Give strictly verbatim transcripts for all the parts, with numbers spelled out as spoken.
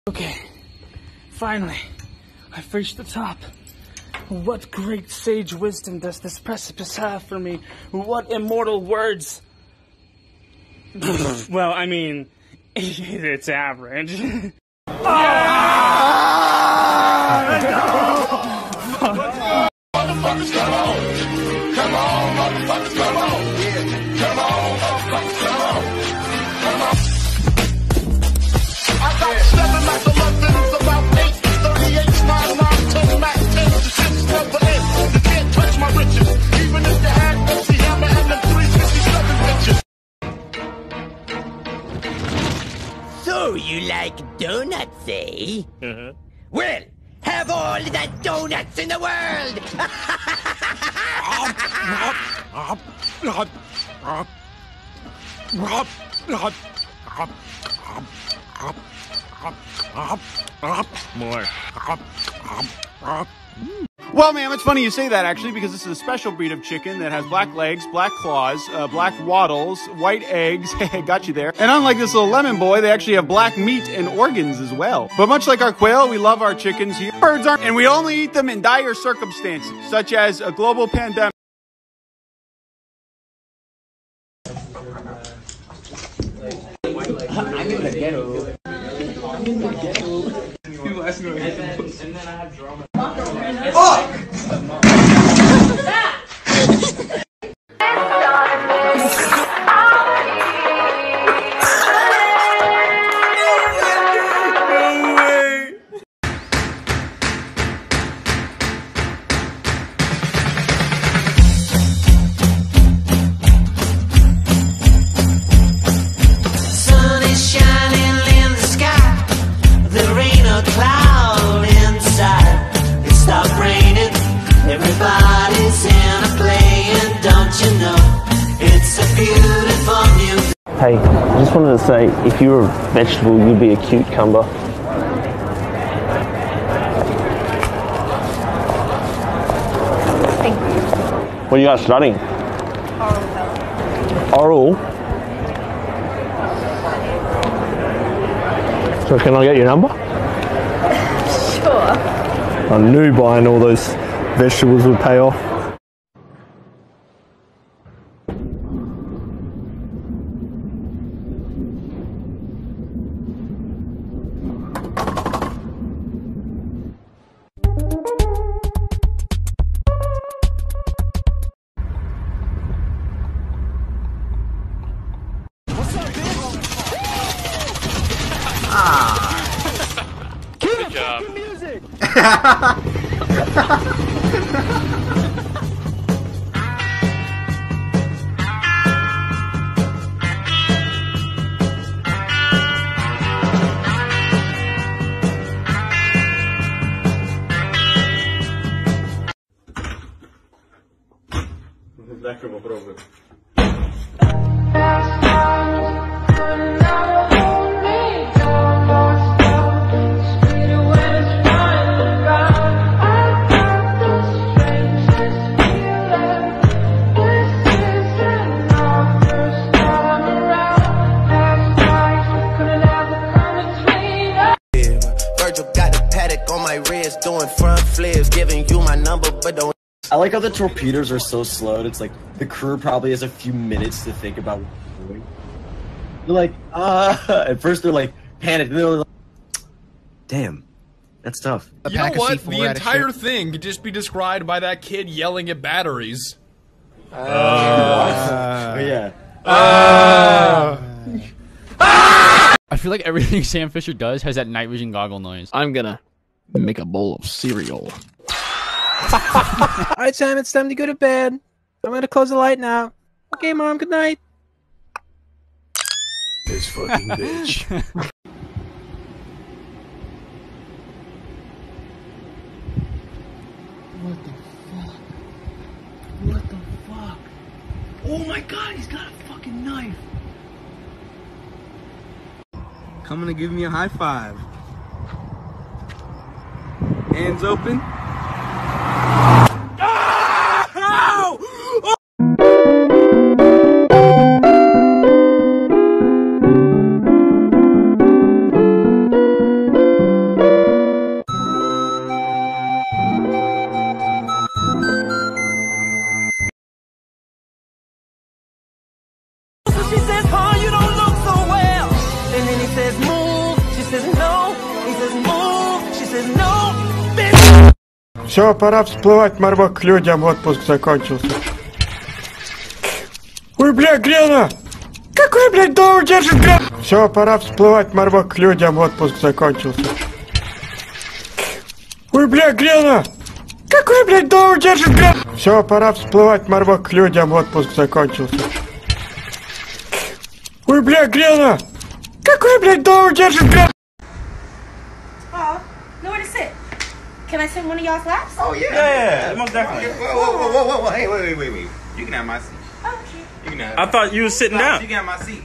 Okay, finally, I've reached the top. What great sage wisdom does this precipice have for me? What immortal words? Well, I mean, it's average. Motherfuckers, come on! Come on, motherfuckers, come on! Yeah, come on, motherfuckers, come on! Come on! I got seven like elevens, about eight, thirty-eight, nine, nine, ten, max, ten, the six, never end. You can't touch my riches, even if you had M C Hammer and them three fifty-seven bitches. So you like donuts, eh? Uh-huh. Well, have all the donuts in the world! More. Well, ma'am, it's funny you say that, actually, because this is a special breed of chicken that has black legs, black claws, uh, black wattles, white eggs, got you there. And unlike this little lemon boy, they actually have black meat and organs as well. But much like our quail, we love our chickens here. Birds aren't, and we only eat them in dire circumstances, such as a global pandemic. I'm in the ghetto. I'm in the ghetto. People ask me what and then, and then I have drama. Fuck! Hey, I just wanted to say, if you were a vegetable, you'd be a cucumber. Thank you. What are you guys studying? Oral health. Oral? So can I get your number? Sure. I knew buying all those vegetables would pay off. Good job. Music. Lecco попробуй. Doing front flips, giving you my number, but don't. I like how the torpedoes are so slowed. It's like the crew probably has a few minutes to think about what they're doing. They're like, ah. At first they're like panicked, and they're like, damn, that's tough. You know what? The entire thing could just be described by that kid yelling at batteries. Uh, uh, oh, yeah. Uh, I feel like everything Sam Fisher does has that night vision goggle noise. I'm gonna make a bowl of cereal. Alright, Sam, it's time to go to bed. I'm gonna close the light now. Okay, Mom, good night. This fucking bitch. What the fuck? What the fuck? Oh my god, he's got a fucking knife! Coming to give me a high five. Hands open. Ah! Ow! Oh! Все, пора всплывать, Марбок, к людям, отпуск закончился. Ой, бля, Грена! Какой, блядь, долго держит Грена? Все, пора всплывать, Марбок, к людям, отпуск закончился. Ой, бля, Грена! Какой, блядь, долго держит Грена? Все, пора всплывать, Марбок, к людям, отпуск закончился. Ой, бля, Грена! Какой, блядь, долго держит Грена? Oh, nowhere to sit. Can I sit in one of y'all's laps? Oh, yeah. Yeah, yeah, most definitely. Whoa, whoa, whoa, whoa, whoa, whoa. Hey, wait, wait, wait, wait. You can have my seat. Oh, okay. You can have I thought you were sitting no, down. You can have my seat.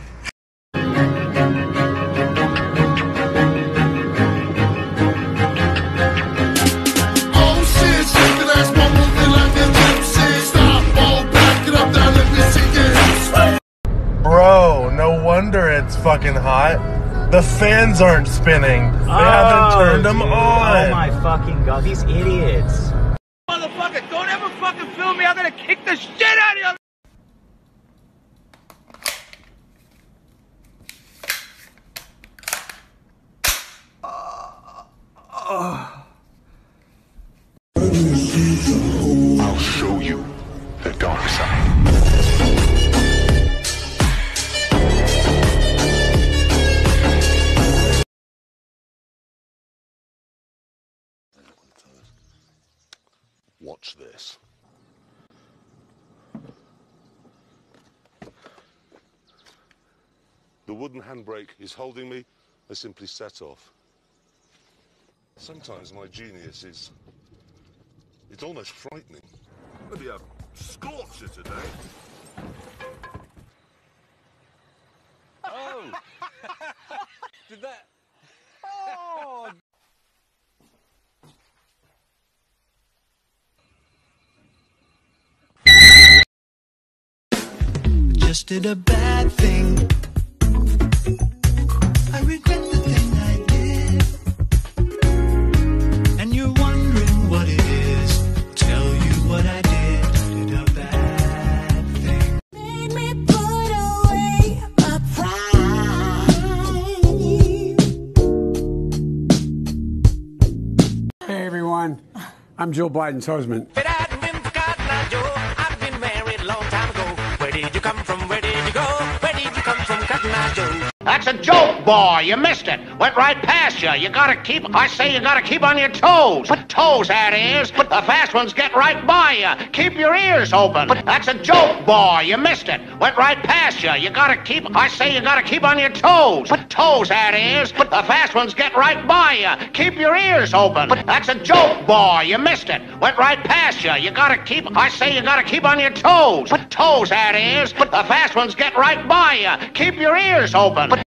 Oh shit, shake that ass one more thing like this gypsy. Stop, fall back, get up there, let me see you. Bro, no wonder it's fucking hot. The fans aren't spinning. They Oh, haven't turned them dude. on. Oh my fucking god, these idiots. Motherfucker, don't ever fucking film me. I'm gonna kick the shit out of you. I'll show you the dark side. Watch this. The wooden handbrake is holding me. I simply set off. Sometimes my genius is... it's almost frightening. Maybe a scorcher today. Oh! Did that... Oh! Just did a bad thing. I regret the thing I did. And you're wondering what it is. Tell you what I did. Did a bad thing. Made me put away my pride. Hey everyone, I'm Joe Biden's husband. I've been married a long time ago. Where did you come from? Where did you go? Where did you come from, Cotton Eye Joe? That's a joke, boy. You missed it. Went right past you. You gotta keep, I say you gotta keep on your toes. But toes, that is. But the fast ones get right by you. Keep your ears open. But that's a joke, boy. You missed it. Went right past you. You gotta keep, I say you gotta keep on your toes. But toes, that is. But the fast ones get right by you. Keep your ears open. But that's a joke, boy. You missed it. Went right past you. You gotta keep, I say you gotta keep on your toes. But toes, that is. But the fast ones get right by you. Keep your ears open. But